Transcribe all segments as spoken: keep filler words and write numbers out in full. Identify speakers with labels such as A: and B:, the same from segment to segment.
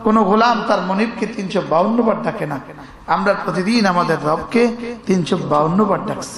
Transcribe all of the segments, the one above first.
A: কোন গোলাম তার মনিবকে তিনশো বাউন্ন বার ডাকে না, আমরা প্রতিদিন আমাদের রবকে তিনশো বাউন্ন বার ডাকছি।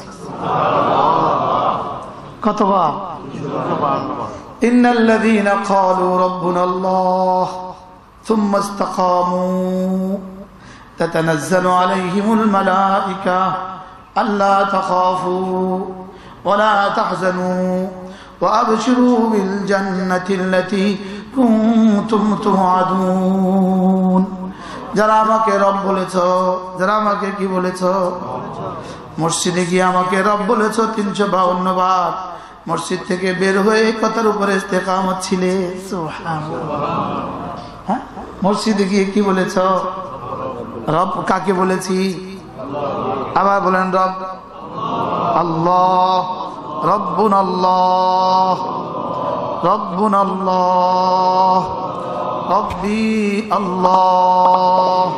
A: কতবার? ইন্নাল্লাযীনা ক্বালু রাব্বুনাল্লাহ সুম্মা ইসতাকামু তাতানাজ্জালু আলাইহিমুল মালায়েকা আল্লা তাখাফু ওয়া লা তাহজানু ওয়া আবশিরু বিল জান্নাতিল্লাতী কুনতুম তুআদুন। যারা আমাকে রব বলেছো, যারা আমাকে কি বলেছো? মসজিদে গিয়ে আমাকে রব বলেছো তিনশো বাউন্ন বার, মসজিদ থেকে বের হয়ে কথার উপরে ইস্তেকামত ছিলে। হ্যাঁ, মসজিদে গিয়ে কি বলেছো? রব কাকে বলেছি? আবার বলেন রব আল্লাহ, রব্বুনাল্লাহ, রব্বুনাল্লাহ, রব্বি আল্লাহ,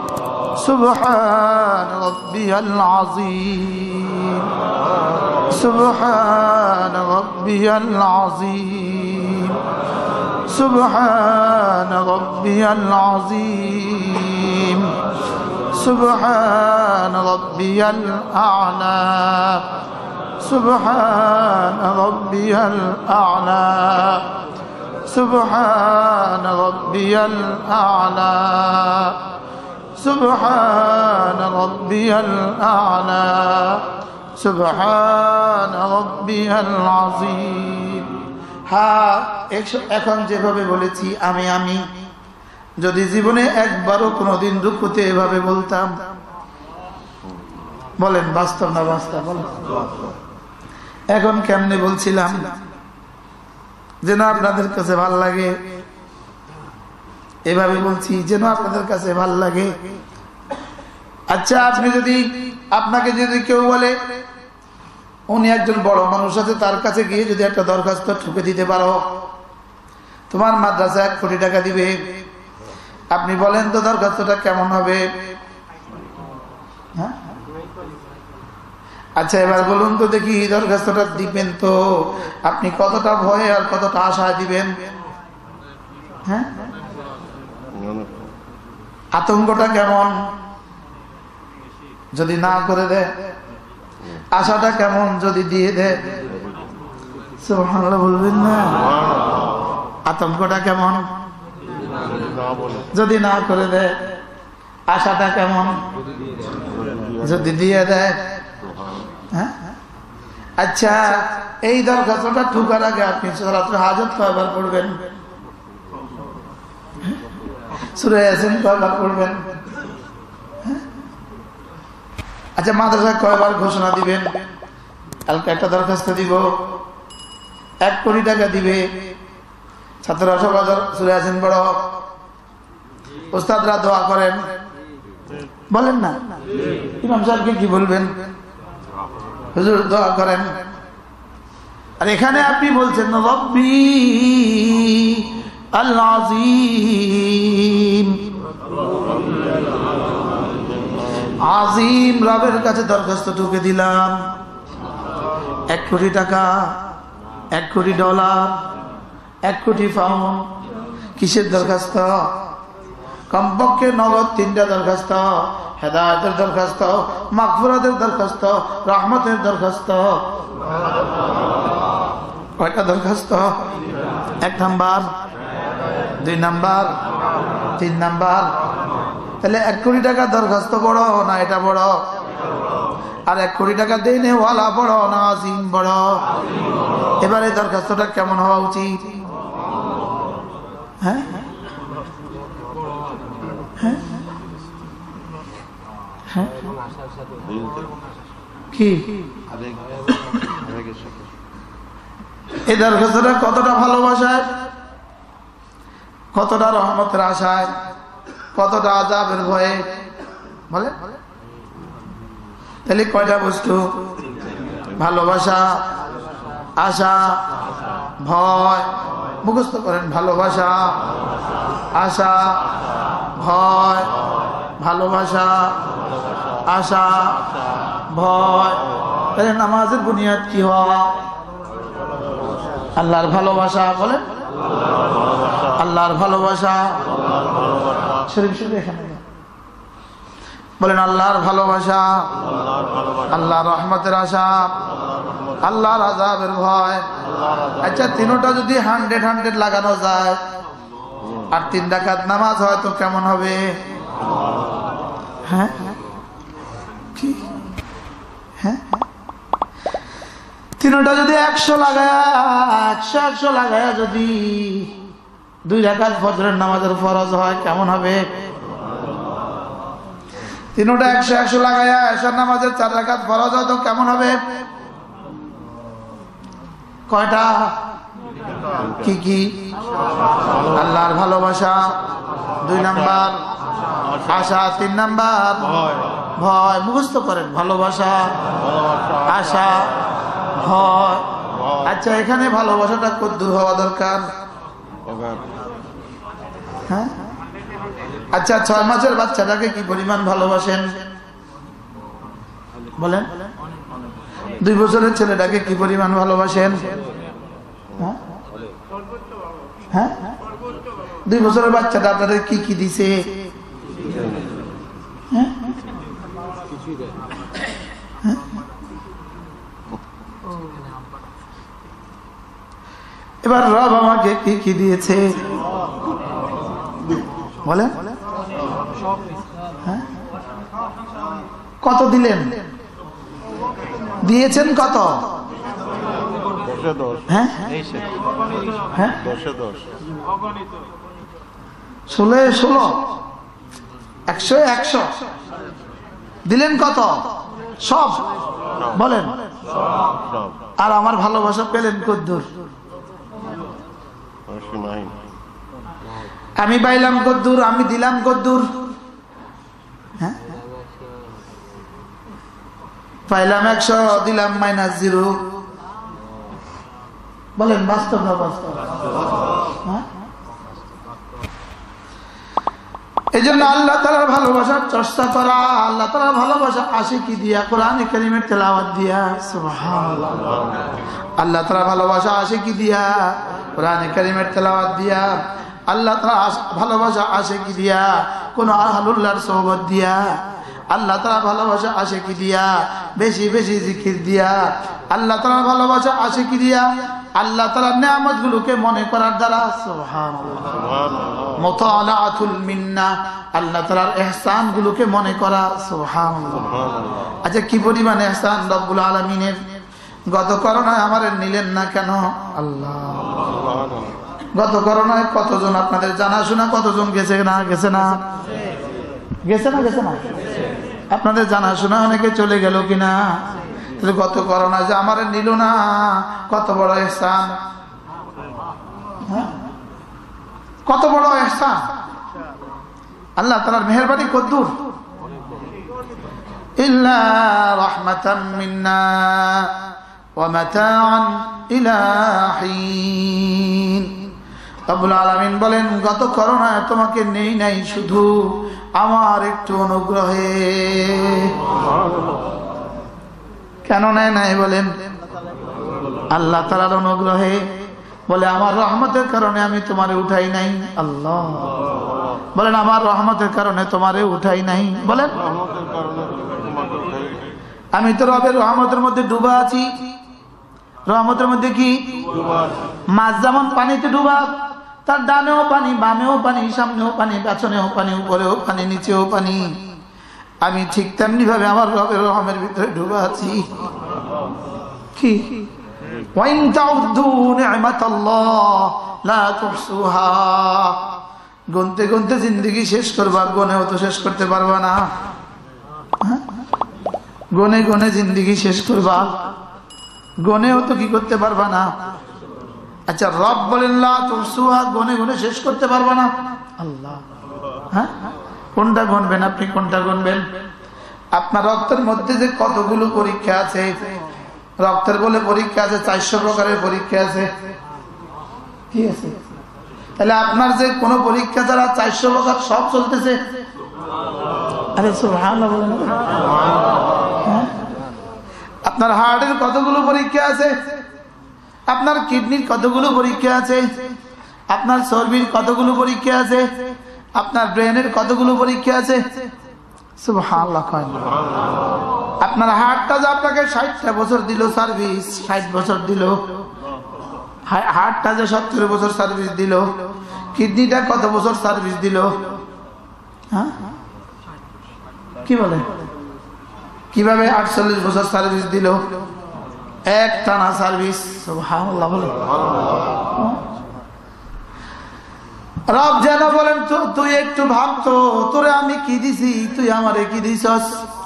A: সুবহান রাব্বিয়াল আযীম, সুবহান রাব্বিয়াল আযীম, সুবহান রাব্বিয়াল আযীম, সুবহান রাব্বিয়াল আ'লা, সুবহান রাব্বিয়াল আ'লা, সুবহান রাব্বিয়াল আ'লা, সুবহান রাব্বিয়াল আ'লা, সুবহান রাব্বিয়াল আযীম। হ্যাঁ, এখন যেভাবে বলেছি আমি আমি যদি জীবনে একবারও কোনোদিন রুকুতে এভাবে বলতাম, বলেন বাস্তব না বাস্তব? বলেন এখন কেমনে বলছিলাম যেন আপনাদের কাছে ভাল লাগে, এভাবে বলছি যেন আপনাদের কাছে ভাল লাগে। আচ্ছা, আপনি যদি আপনাকে যদি কেউ বলে উনি একজন বড় মানুষ আছে, তার কাছে গিয়ে যদি একটা দরখাস্ত ঠুকে দিতে পারো, তোমার মাদ্রাসা এক কোটি টাকা দিবে, আপনি বলেন তো দরখাস্তটা কেমন হবে? হ্যাঁ, আচ্ছা এবার বলুন তো দেখি দরখাস্তটা দিবেন তো আপনি কতটা ভয়ে আর কতটা আশায় দিবেন? হ্যাঁ, আতঙ্কটা কেমন যদি না করে দেয়? আশাটা কেমন যদি দিয়ে দেয়? সুবহানাল্লাহ বলবেন না? আতঙ্কটা কেমন যদি না করে দেয়? আশাটা কেমন যদি দিয়ে দেয়? হ্যাঁ, আচ্ছা এই দরখাস্তটা ঠুকার আগে আপনি সূরাতুল হাজত কয়বার পড়বেন? সূরা ইয়াসিন কয়বার পড়বেন? আচ্ছা মাদ্রাসা কয়বার ঘোষণা দিবেন? কালকে একটা দরখাস্ত দিব, এক কোটি টাকা দিবে, ছাত্ররা সবাই সূরা ইয়াসিন পড়ো, উস্তাদরা দোয়া করেন, বলেন না? ইমাম সাহেবকে কি বলবেন? হুজুর দোয়া করেন। আর এখানে আপনি বলছেন রব্বি আল আযীম, আযীম রবের কাছে দরখাস্ত ঢুকে দিলাম, এক কোটি টাকা, এক কোটি ডলার, এক কোটি পাউন্ড। কিসের দরখাস্ত? কমপক্ষে নগদ তিনটা দরখাস্ত, হেদায়েতের দরখাস্ত, মাগফিরাতের দরখাস্ত, রহমতের দরখাস্ত। কয়টা দরখাস্ত? এক নাম্বার, দুই নাম্বার, তিন নাম্বার। তাহলে এক কোটি টাকা দরখাস্ত বড় না এটা বড়? আর এক কোটি টাকা দেনে ওয়ালা বড় না আযীম বড়? এবারে দরখাস্তটা কেমন হওয়া উচিত? হ্যাঁ হ্যাঁ, কি এই দরখাস্তটা কতটা ভালোবাসায়, কতটা রহমতের আশায়, কতটা আযাবের ভয়ে? বলে তাহলে কয়টা বস্তু? ভালোবাসা, আশা, ভয়। মুখস্থ করেন, ভালোবাসা, আশা, ভয়, ভালোবাসা, আশা, ভয়। তাহলে নামাজের বুনিয়াদ কি হওয়া? আল্লাহর ভালোবাসা। বলেন আল্লাহর ভালোবাসা, শরীফ শরীফ এখানে বলেন আল্লাহর ভালোবাসা, আল্লাহর রহমতের আশা, আল্লাহর আযাবের ভয়। আচ্ছা তিনটা যদি হান্ড্রেড হান্ড্রেড লাগানো যায় আর তিন রাকাত নামাজ হয় তো কেমন হবে? হ্যাঁ কি হ্যাঁ তিনটা যদি একশো লাগায় একশো একশো লাগায় যদি দুই রাকাত ফজরের নামাজের ফরজ হয় কেমন হবে? তিনটা একশো একশো লাগায় এশার নামাজের চার রাকাত ফরজ হয় তো কেমন হবে? কয়টা? কি কি? আল্লাহর ভালোবাসা দুই নাম্বার, আশা তিন নাম্বার, ভয়। মুখস্থ করেন, ভালোবাসা, আশা, ভয়। আচ্ছা এখানে ভালোবাসাটা কদ্দূর হওয়া দরকার? হ্যাঁ আচ্ছা ছয় মাসের বাচ্চাটাকে কি পরিমাণ ভালোবাসেন বলেন? দুই বছরের ছেলেটাকে কি পরিমাণ ভালোবাসেন? হ্যাঁ দুই বছরের বাচ্চাটা আপনাদের কি কি দিছে? এবার রব আমাকে কি কি দিয়েছে বলেন? হ্যাঁ কত দিলেন? দিয়েছেন কত? হ্যাঁ হ্যাঁ ষোলো ষোলো একশো একশো দিলেন কত? সব বলেন। আর আমার ভালোবাসা পেলেন কদ্দুর? আমি পাইলাম কদ্দুর? আমি দিলাম কদ্দুর? হ্যাঁ পাইলাম একশো, দিলাম মাইনাস জিরো। বলেন বাস্তব না বাস্তব? এই জন্য আল্লাহ তাআলার ভালোবাসার চর্চা করা, আল্লাহ তাআলার ভালোবাসা আশিকি দিয়া, কোরআনে কারীমের তেলাওয়াত দিয়া। সুবহানাল্লাহ। আল্লাহ তাআলার ভালোবাসা আশিকি দিয়া, কোরআনে কারীমের তেলাওয়াত দিয়া, আল্লাহ তাআলার ভালোবাসা আশিকি দিয়া, কোন আহলুল্লাহর সোহবত দিয়া, আল্লাহ তাআলার ভালোবাসা আশিকি দিয়া, বেশি বেশি জিকির দিয়া, আল্লাহ তাআলার ভালোবাসা আশিকি দিয়া, আল্লাহ তাআলার নিয়ামতগুলোকে মনে করার দ্বারা। সুবহানাল্লাহ। মুতালাআতুল মিন্না, আল্লাহ তাআলার ইহসানগুলোকে মনে করা। সুবহানাল্লাহ। আচ্ছা কি পরিমাণ ইহসান রব্বুল আলামিনের! গত করোনায় আমাদের নিলেন না কেন? আল্লাহ। গত করোনায় কতজন আপনাদের জানাশোনা কতজন গেছে না গেছে না গেছে না গেছে না আপনাদের জানাশোনা অনেকে চলে গেল কিনা? গত করোনা যে আমার নিল না, কত বড় ইহসান! কত বড় ইহসান! আল্লাহ তাআলার মেহেরবানি কদ্দুর! ইল্লা রাহমাতাম মিন্না ওয়া মাতাআন ইলা হিন। রব্বুল আলামিন বলেন গত করোনায় তোমাকে নেই নাই শুধু আমার একটু অনুগ্রহে। কেন নেয় নাই বলেন? আল্লাহ তাআলার অনুগ্রহে। বলে আমার রহমতের কারণে আমি তোমারে উঠাই নাই। আল্লাহ বলেন আমার রহমতের কারণে তোমারে উঠাই নাই। বলেন আমি তো রবের রহমতের মধ্যে ডুবা আছি। রহমতের মধ্যে কি? মাছ যেমন পানিতে ডুবা, তার ডানেও পানি, বামেও পানি, সামনেও পানি, পেছনেও পানি, উপরেও পানি, নিচেও পানি। আমি ঠিক তেমনি ভাবে আমার রবের রহমের ভিতরে ডুবা আছি। কি? ওয়াইন তাউদ্দু নি'মাতাল্লাহ লা তুহসুহা। গুনতে গুনতে জিন্দেগি শেষ করবা, গনেও তো শেষ করতে পারবা না। গনে গনে জিন্দেগি শেষ করবা, গনেও তো কি করতে পারবা না। আচ্ছা রব বলেন লা তুহসুহা, গনে গনে শেষ করতে পারবা না। আল্লাহ হ্যাঁ কোনটা গণবেন আপনি? কোনটা গণবেন? আপনার রক্তের মধ্যে যে কতগুলো পরীক্ষা আছে, রক্তের বলে পরীক্ষা আছে, চারশো প্রকারের পরীক্ষা আছে। কি আছে? তাহলে আপনার যে কোনো পরীক্ষা ছাড়া চারশো প্রকার সব চলতেছে। আরে সুবহানাল্লাহ বলেন। আপনার হার্টের কতগুলো পরীক্ষা আছে, আপনার কিডনির কতগুলো পরীক্ষা আছে, আপনার চর্বির কতগুলো পরীক্ষা আছে, আপনার ব্রেনের কতগুলো পরীক্ষা আছে? সুবহানাল্লাহ। আপনার হার্টটা যে আপনাকে ষাটটা বছর দিল সার্ভিস, ষাট বছর দিল, হার্টটা যে সত্তর বছর সার্ভিস দিল, কিডনিটা কত বছর সার্ভিস দিল? হ্যাঁ কি বলে, কিভাবে আটচল্লিশ বছর সার্ভিস দিল, এক টানা সার্ভিস। সুবহানাল্লাহ বলে। রব যেন বলেন তুই একটু ভাবতো, তোরে আমি কি দিছি, তুই আমারে কি দিছস?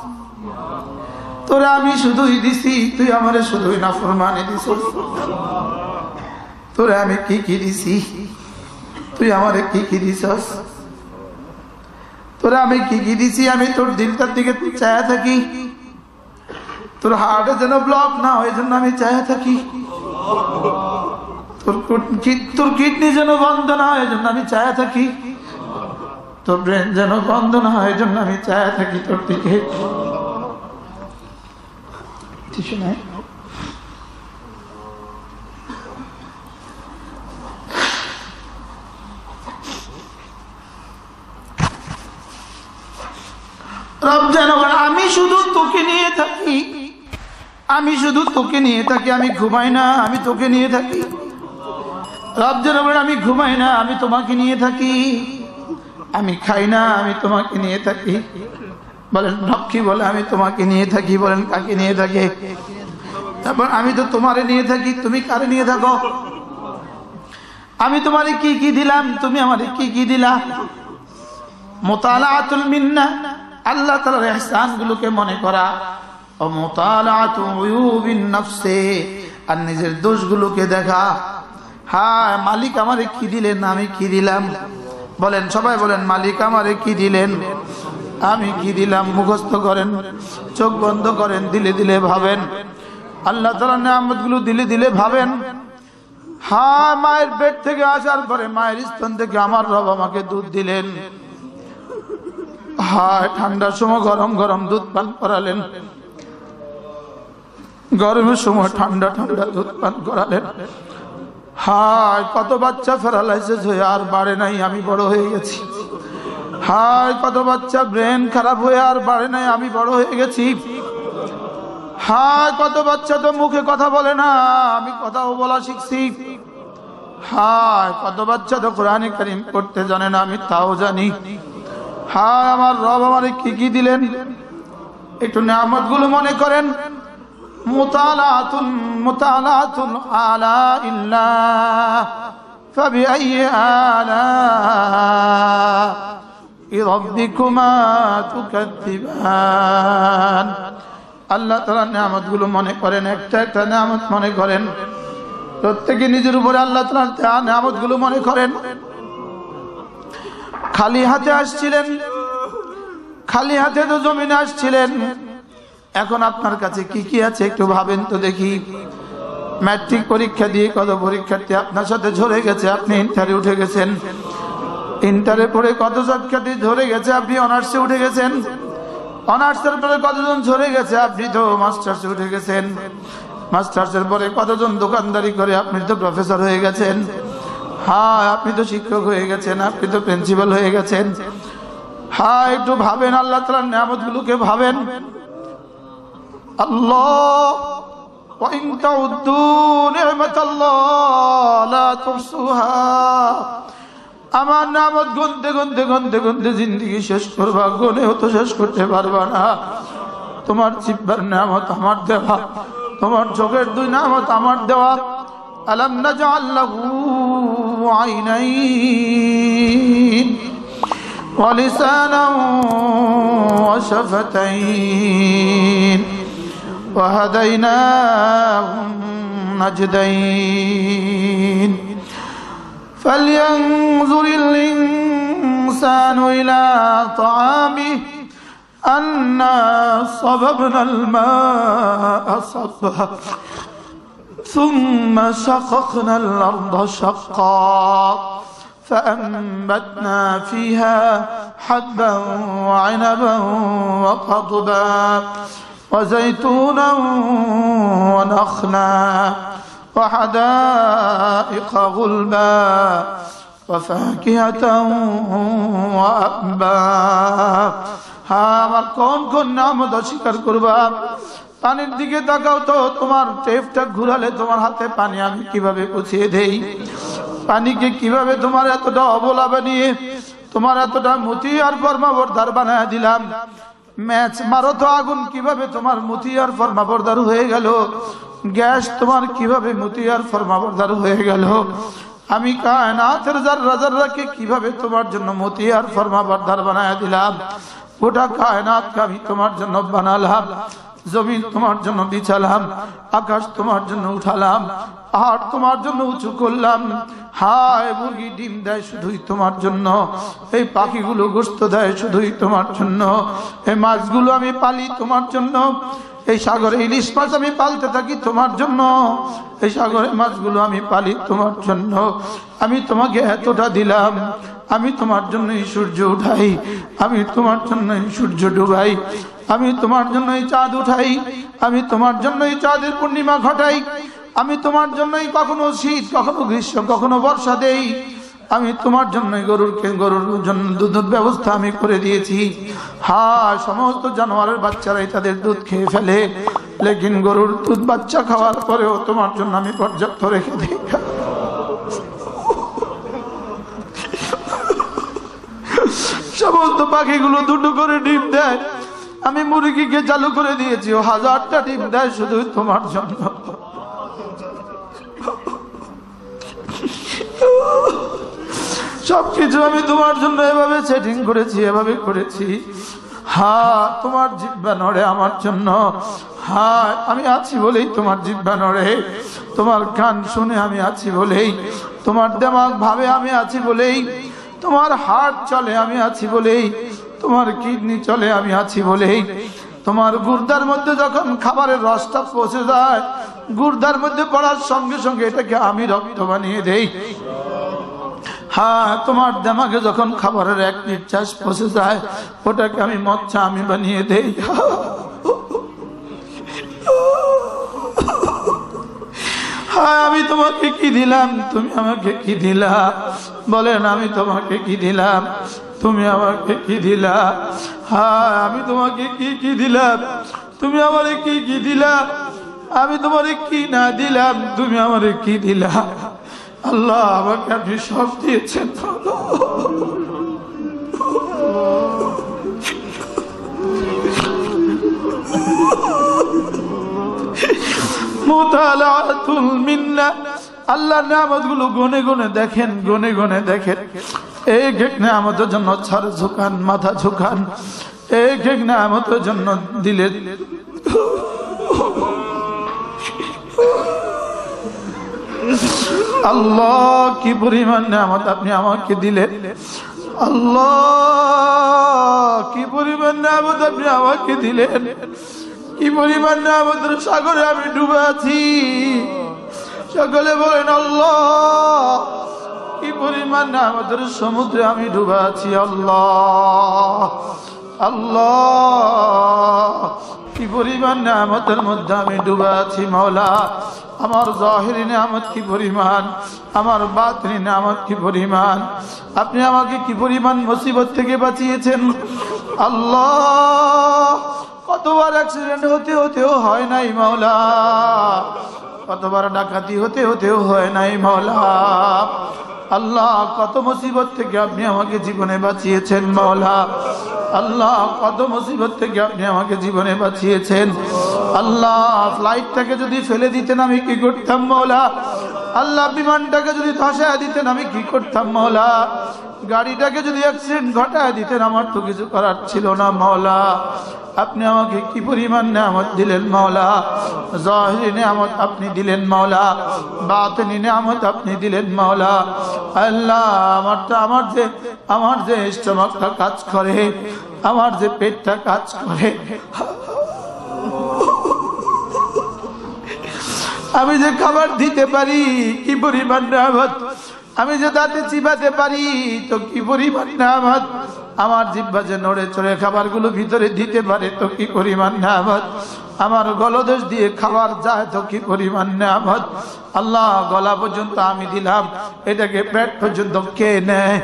A: তোরে আমি শুধুই দিছি, তুই আমারে শুধুই নাফরমানি দিছস। তোরে আমি কি কি দিছি, তুই আমারে কি কি দিছস? তোরে আমি কি কি দিছি? আমি তোর দিলটার দিকে চায়া থাকি, তোর হার্টে যেন ব্লক না হয় জন্য আমি চায়া থাকি, তোর কিডনি যেন বন্ধ না হয় জন্য আমি চায়া থাকি, তোর ব্রেন যেন বন্ধ না হয় জন্য আমি চায়া থাকি তোর দিকে। কিছু নাই। রব যেন আমি শুধু তোকে নিয়ে থাকি, আমি শুধু তোকে নিয়ে থাকি, আমি ঘুমাই না, আমি তোকে নিয়ে থাকি। রব যেন আমি ঘুমাই না, আমি তোমাকে নিয়ে থাকি, আমি খাই না, আমি তোমাকে নিয়ে থাকি। বলেন রব কি বলে? আমি তোমাকে নিয়ে থাকি। বলেন কাকে নিয়ে থাকে? তারপর আমি তো তোমারে নিয়ে থাকি, তুমি কারে নিয়ে থাকো? আমি তোমারে কি কি দিলাম, তুমি আমারে কি কি দিলা? মুতালাআতুল মিন্না, আল্লাহ তাআলার ইহসান গুলোকে মনে করা, ও মুতালাআতু উয়ুবিন নফসে, আর নিজের দোষগুলোকে দেখা। হ্যাঁ মালিক আমারে কি দিলেন, আমি কি দিলাম? বলেন সবাই বলেন মালিক আমারে কি দিলেন, আমি কি দিলাম? মুখস্থ করেন, চোখ বন্ধ করেন, দিলে দিলে ভাবেন আল্লাহ তাআলার নিয়ামতগুলো, দিলে দিলে ভাবেন। হ্যাঁ মায়ের পেট থেকে আসার পরে, মায়ের স্তন থেকে আমার রব আমাকে দুধ দিলেন। হ্যাঁ ঠান্ডার সময় গরম গরম দুধ পান করালেন, গরমের সময় ঠান্ডা ঠান্ডা দুধ পান করালেন। হায় কত বাচ্চা প্যারালাইসিস হয়ে আর বাড়ে নাই, আমি বড় হয়ে গেছি। হায় কত বাচ্চা ব্রেন খারাপ হয়ে আর বাড়ে নাই, আমি বড় হয়ে গেছি। হায় কত বাচ্চা তো মুখে কথা বলে না, আমি কথাও বলা শিখছি। হায় কত বাচ্চা তো কোরআনে কারীম পড়তে জানে না, আমি তাও জানি। হায় আমার রব আমারে কি কি দিলেন, একটু নিয়ামত গুলো মনে করেন। মুতালাতুন মুতালাতুন আলা ইল্লাহ ফাবিআইয়ি আলা রাব্বিকুমা তুকাদ্দিবান। আল্লাহ তাআলার নিয়ামত গুলো মনে করেন, একটা একটা নিয়ামত মনে করেন। প্রত্যেকে নিজের উপরে আল্লাহ তাআলার নিয়ামত গুলো মনে করেন। খালি হাতে আসছিলেন, খালি হাতে তো জমিনে আসছিলেন, এখন আপনার কাছে কি কি আছে একটু ভাবেন তো দেখি। ম্যাট্রিক পরীক্ষা দিয়ে কত পরীক্ষার্থী আপনার সাথে ঝরে গেছে, আপনি ইন্টারে উঠে গেছেন। ইন্টারে পড়ে কত শিক্ষার্থী ঝরে গেছে, আপনি অনার্সে উঠে গেছেন। অনার্সের পরে কতজন ঝরে গেছে, আপনি তো মাস্টার্সে উঠে গেছেন। মাস্টার্সের পরে কতজন দোকানদারি করে, আপনি তো প্রফেসর হয়ে গেছেন। হ্যাঁ আপনি তো শিক্ষক হয়ে গেছেন, আপনি তো প্রিন্সিপাল হয়ে গেছেন। হ্যাঁ একটু ভাবেন, আল্লাহ তাআলার নিয়ামতগুলোকে ভাবেন। আল্লাহ ওয়া ইন তাউদ্দু নি'মাতাল্লাহ লা তুহসুহা। আমার নিয়ামত গুনতে গুনতে গুনতে গুনতে জিন্দেগি শেষ করবা, গুনেও তো শেষ করতে পারবা না। তোমার জিহ্বার নিয়ামত আমার দেওয়া, তোমার চোখের দুই নিয়ামত আমার দেওয়া। আলাম নাজআল লাহু আইনাইন ওয়া লিসানান ওয়া শাফাতাইন ওয়া হাদাইনাহুম নাজদাইন। فلينظر الإنسان إلى طعامه أنا صببنا الماء صبا ثم شققنا الأرض شقا فأنبتنا فيها حبا وعنبا وقضبا وزيتونا ونخلا وحدائق غلبا وفاكهة وأبا হ্যাঁ আমার কোন কোন নামত অস্বীকার করবা পানির দিকে তাকাও তো তোমার টেপটা ঘুরালে তোমার হাতে পানি আমি কিভাবে পৌঁছিয়ে দেই পানিকে কিভাবে তোমার এতটা অবলা বানিয়ে তোমার এতটা মতি আর ফরমাবরদার বানায় দিলাম ম্যাচ মারো তো আগুন কিভাবে তোমার মতি আর ফরমাবরদার হয়ে গেল গ্যাস তোমার কিভাবে মতি আর ফরমাবরদার হয়ে গেল আমি কায়নাতের যাররা যাররাকে কিভাবে তোমার জন্য মতি আর ফরমাবরদার বানায় দিলাম গোটা কায়নাতকে আমি তোমার জন্য বানালাম জমিন তোমার জন্য বিছালাম আকাশ তোমার জন্য উঠালাম পাহাড় তোমার জন্য উঁচু করলাম হায় মুরগি ডিম দেয় শুধুই তোমার জন্য এই পাখিগুলো গোশত দেয় শুধুই তোমার জন্য এই মাছগুলো আমি পালি তোমার জন্য এই সাগরে ইলিশ মাছ আমি পালতে থাকি তোমার জন্য এই সাগরে মাছগুলো আমি পালি তোমার জন্য আমি তোমাকে এতটা দিলাম আমি তোমার জন্যই সূর্য উঠাই আমি তোমার জন্যই সূর্য ডুবাই আমি তোমার জন্যই চাঁদ উঠাই আমি তোমার জন্যই চাঁদের পূর্ণিমা ঘটাই আমি তোমার জন্যই কখনো শীত কখনো গ্রীষ্ম কখনো বর্ষা দেই আমি তোমার জন্যই গরুরকে গরুর জন্য দুধের ব্যবস্থা আমি করে দিয়েছি হ্যাঁ সমস্ত জানোয়ারের বাচ্চারাই তাদের দুধ খেয়ে ফেলে লেকিন গরুর দুধ বাচ্চা খাওয়ার পরেও তোমার জন্য আমি পর্যাপ্ত রেখে দিই সমস্ত পাখিগুলো দুটো করে ডিম দেয় আমি মুরগিকে চালু করে দিয়েছি ও হাজারটা ডিম দেয় শুধু তোমার জন্য সবকিছু আমি তোমার জন্য এভাবে সেটিং করেছি এভাবে করেছি হ্যাঁ তোমার জিহ্বা নড়ে আমার জন্য হ্যাঁ আমি আছি বলেই তোমার জিহ্বা নড়ে তোমার কান শুনে আমি আছি বলেই তোমার দিমাগ ভাবে আমি আছি বলেই তোমার হার্ট চলে আমি আছি বলেই তোমার কিডনি চলে আমি আছি বলেই তোমার গুর্দার মধ্যে যখন খাবারের রসটা পৌঁছে যায় গুর্দার মধ্যে পড়ার সঙ্গে সঙ্গে এটাকে আমি রক্ত বানিয়ে দেই হ্যাঁ তোমার দিমাগে যখন খাবারের এক নিঃশ্বাস পৌঁছে যায় ওটাকে আমি মচ্ছা আমি বানিয়ে দেই হ্যাঁ আমি তোমাকে কি দিলাম তুমি আমাকে কি দিলা বলেন আমি তোমাকে কি দিলাম তুমি আমাকে কি দিলা হ্যাঁ আমি তোমাকে কি কি দিলাম তুমি আমারে কি কি দিলা আমি তোমারে কি না দিলাম তুমি আমারে কি দিলা আল্লাহ আমাকে আপনি সব দিয়েছেন মুতালাতুল মিন্না আল্লাহর নিয়ামতগুলো গুনে গুনে দেখেন গুনে গুনে দেখেন এক এক নিয়ামতের জন্য ছাড় ঝুকান মাথা ঝুকান এক এক নিয়ামতের জন্য দিলে আল্লাহ কি পরিমাণ নিয়ামত আপনি আমাকে দিলেন আল্লাহ কি পরিমাণ নিয়ামত আপনি আমাকে দিলেন কি পরিমাণ নিয়ামতের সাগরে আমি ডুবে আছি সকলে বলেন আল্লাহ কি পরিমাণ নিয়ামতের সমুদ্রে আমি ডুবে আছি আল্লাহ আল্লাহ কি পরিমাণ নিয়ামতের মধ্যে আমি ডুবে আছি মাওলা আমার জাহিরি নিয়ামত কি পরিমাণ আমার বাতিনি নিয়ামত কি পরিমাণ আপনি আমাকে কি পরিমাণ মুসিবত থেকে বাঁচিয়েছেন আল্লাহ কতবার অ্যাক্সিডেন্ট হতে হতেও হয় নাই মাওলা কতবার ডাকাতি হতে হতেও হয় নাই মাওলা আল্লাহ কত মুসিবত থেকে আপনি আমাকে জীবনে বাঁচিয়েছেন মাওলা আল্লাহ কত মুসিবত থেকে আপনি আমাকে জীবনে বাঁচিয়েছেন আল্লাহ ফ্লাইটটাকে যদি ফেলে দিতেন আমি কি করতাম মাওলা আল্লাহ বিমানটাকে যদি ধসায় দিতেন আমি কি করতাম মাওলা গাড়িটাকে যদি অ্যাক্সিডেন্ট ঘটায় দিতেন আমার তো কিছু করার ছিল না মাওলা আপনি আমাকে কি পরিমাণ নিয়ামত দিলেন মাওলা জাহিরি নিয়ামত আপনি দিলেন মাওলা বাতিনি নিয়ামত আপনি দিলেন মাওলা আল্লাহ আমারটা আমার যে আমার যে স্টমাকটা কাজ করে আমার যে পেটটা কাজ করে আমি যে খাবার দিতে পারি কি পরিমাণ নিয়ামত আমি যে দাঁতে চিবাতে পারি তো কি পরিমাণ নিয়ামত, আমার জিহ্বা যে নড়ে চড়ে খাবারগুলো ভিতরে দিতে পারে তো কি পরিমাণ নিয়ামত, আমার গলদেশ দিয়ে খাবার যায় তো কি পরিমাণ নিয়ামত। আল্লাহ গলা পর্যন্ত আমি দিলাম, এটাকে পেট পর্যন্ত কে নেয়?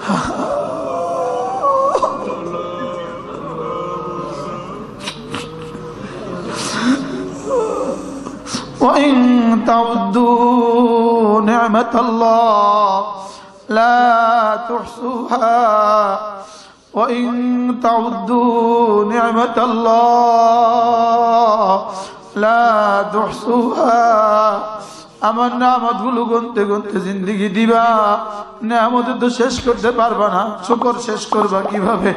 A: وَإِن تَعُدُّوا نِعْمَةَ اللَّهِ لَا تُحْصُوهَا وَإِن تَعُدُّوا نِعْمَةَ اللَّهِ لَا تُحْصُوهَا। আমার নিয়ামতগুলো গুনতে গুনতে জিন্দেগি দিবা, নিয়ামত তো শেষ করতে পারবা না, শুকর শেষ করবা কিভাবে?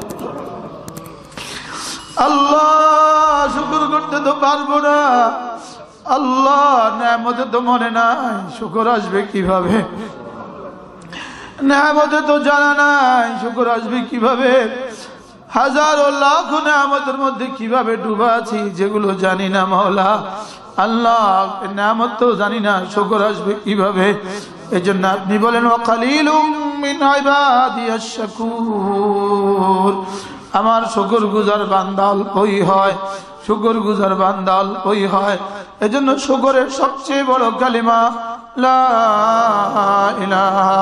A: আল্লাহ শুকর করতে তো পারবো না, আল্লাহ নিয়ামতে তো মনে নাই, শুকর আসবে কিভাবে? নিয়ামতে তো জানা নাই, শুকর আসবে কিভাবে? হাজারো লাখ নিয়ামতের মধ্যে কিভাবে ডুবা আছি যেগুলো জানি না মাওলা। আল্লাহ নিয়ামত তো জানি না, শুকর আসবে কিভাবে? এজন্য আপনি বলেন ওয়াকালিলুম মিন ইবাদিয়াশ শাকুর। আমার শুকর গুজার বান্দা অল্পই হয়, শুকর গুজার বান্দা অল্পই হয়। এজন্য শুকরের সবচেয়ে বড় কালিমা লা ইলাহা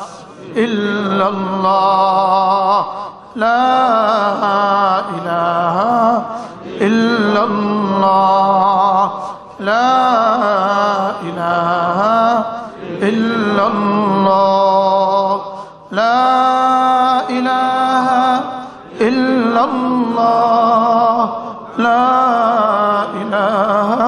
A: ইল্লাল্লাহ, লা ইলাহা ইল্লাল্লাহ, লা ইলাহা ইল্লাল্লাহ, লা ইলাহা ইল্লাল্লাহ, লা ইলাহা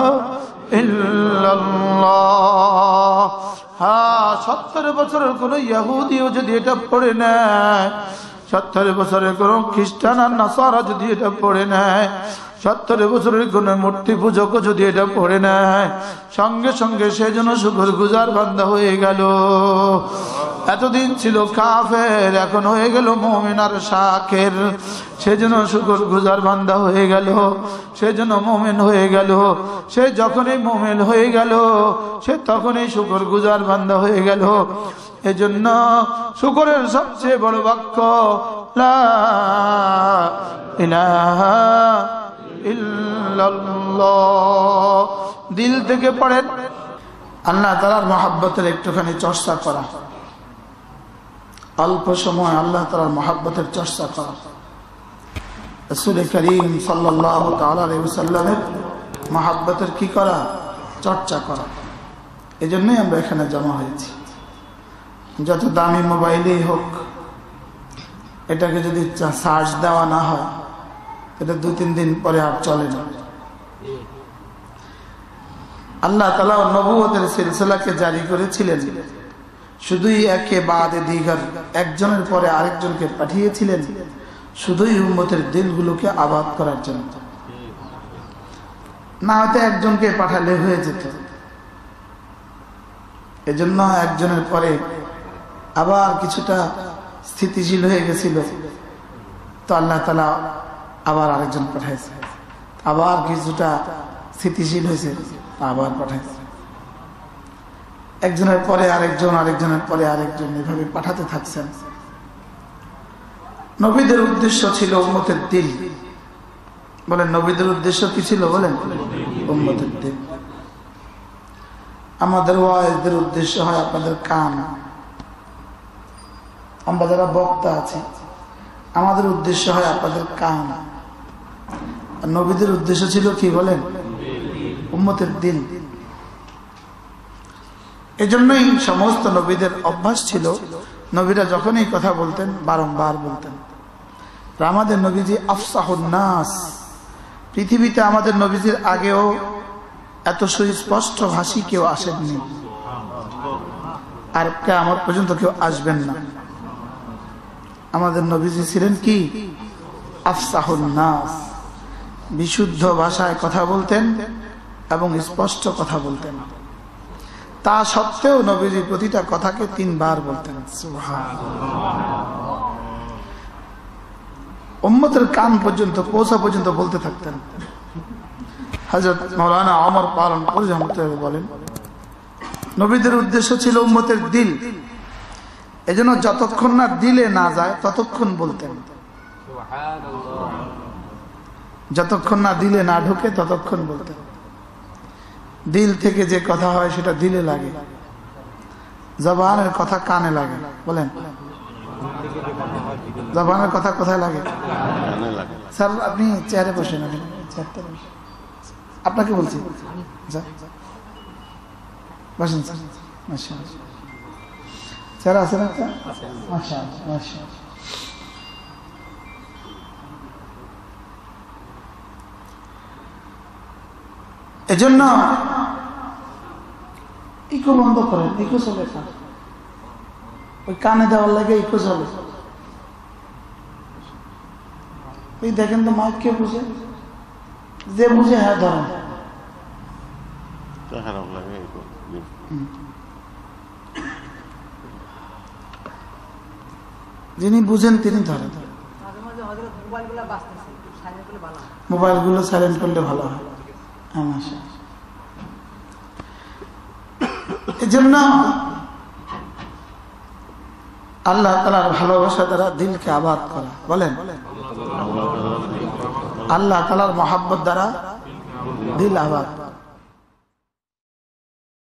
A: ইল্লাল্লাহ। হ্যাঁ, সত্তর বছরের কোন ইহুদিও যদি এটা পড়ে নেয়, সত্তর বছরের কোন খ্রিস্টান আর নাসারা যদি এটা পড়ে নেয়, সত্তর বছরের কোন মূর্তি পূজক যদি এটা পড়ে নেয়, সঙ্গে সঙ্গে সে যেন শুকর গুজার বান্দা হয়ে গেল। এতদিন ছিল কাফের, এখন হয়ে গেল মুমিন আর শাকির। সে যেন শুকর গুজার বান্দা হয়ে গেল, সে যেন মুমিন হয়ে গেল। সে যখনই মুমিন হয়ে গেল, সে তখনই শুকর গুজার বান্দা হয়ে গেল। এজন্য শুকরের সবচেয়ে বড় বাক্য লা ইলাহা ইল্লাল্লাহ। দিল থেকে পড়েন, আল্লাহ তাআলার মহব্বতের একটুখানি চর্চা করা, অল্প সময় আল্লাহ তাআলার মহব্বতের চর্চা করা, রাসূল করিম সাল্লাল্লাহু তাআলা আলাইহি ওয়াসাল্লামের মহব্বতের কি করা? চর্চা করা। এজন্যই আমরা এখানে জমা হয়েছি। যত দামি মোবাইলেই হোক, এটাকে যদি চার্জ দেওয়া না হয়, এটা দুই তিন দিন পরে আর চলে না। আল্লাহ তাআলা নবুয়তের সিলসিলাকে জারি করেছিলেন শুধুই একে বাদে দিগার, একজনের পরে আরেকজনকে পাঠিয়েছিলেন শুধুই উম্মতের দিলগুলোকে আবাদ করার জন্য। না হয়তো একজনকে পাঠালে হয়ে যেত। এজন্য একজনের পরে আবার কিছুটা স্থিতিশীল হয়ে গেছিল, তো আল্লাহ তাআলা আবার আরেকজন পাঠাইছে, আবার কিছুটা স্থিতিশীল হয়েছে, আবার পাঠাইছে। একজনের পরে আরেকজন, আরেকজনের পরে আরেকজন, এভাবে পাঠাতে থাকছেন। নবীদের উদ্দেশ্য ছিল উম্মতের দিল। বলেন নবীদের উদ্দেশ্য কি ছিল? বলেন উম্মতের দিল। আমাদের ওয়াইজদের উদ্দেশ্য হয় আপনাদের কান। আমরা যারা বক্তা আছি, আমাদের উদ্দেশ্য হয় আপনাদের কান। আর নবীদের উদ্দেশ্য ছিল কি? বলেন উম্মতের দিল। এজন্যই সমস্ত নবীদের অভ্যাস ছিল, নবীরা যখনই কথা বলতেন বারংবার বলতেন। আমাদের নবীজি আফসাহুন নাস। পৃথিবীতে আমাদের নবীজির আগেও এত সুস্পষ্ট ভাষী কেউ আসেননি, আর কিয়ামত পর্যন্ত কেউ আসবেন না। আমাদের নবীজি ছিলেন কি? আফসাহুন নাস। বিশুদ্ধ ভাষায় কথা বলতেন এবং স্পষ্ট কথা বলতেন। তা সত্ত্বেও নবীজি প্রতিটা কথাকে তিনবার বলতেন সুবহানাল্লাহ। উম্মতের কান পর্যন্ত পৌঁছা পর্যন্ত বলতে থাকতেন। হযরত মাওলানা ওমর পালন করে বলেন, নবীদের উদ্দেশ্য ছিল উম্মতের দিল। এজন্য যতক্ষণ না দিলে না যায় ততক্ষণ বলতেন, যতক্ষণ না দিলে না ঢুকে ততক্ষণ বলতেন। দিল থেকে যে কথা হয় সেটা দিলে লাগে, জবানের কথা কানে লাগে। বলেন, জবানের কথা কোথায় লাগে? স্যার আপনি চেয়ারে বসেন, আপনাকে বলছি বসেন স্যার। মাশাআল্লাহ, স্যার আছেন একটা? মাশাআল্লাহ মাশাআল্লাহ। এজন্য ইকো বন্ধ করেন, ইকো চলে, ওই কানে দেওয়ার লাগে ইকো চলে। এই দেখেন তো মাইক কে বুঝে, যে বুঝে হ্যাঁ ধরেন। যিনি বুঝেন তিনি ধরেন। মোবাইল গুলো সাইলেন্ট করলে ভালো হয়। এই জন্য আল্লাহ তাআলার ভালোবাসা দ্বারা দিলকে আবাদ করা। বলেন, আল্লাহ তাআলার মহব্বত দ্বারা দিল আবাদ।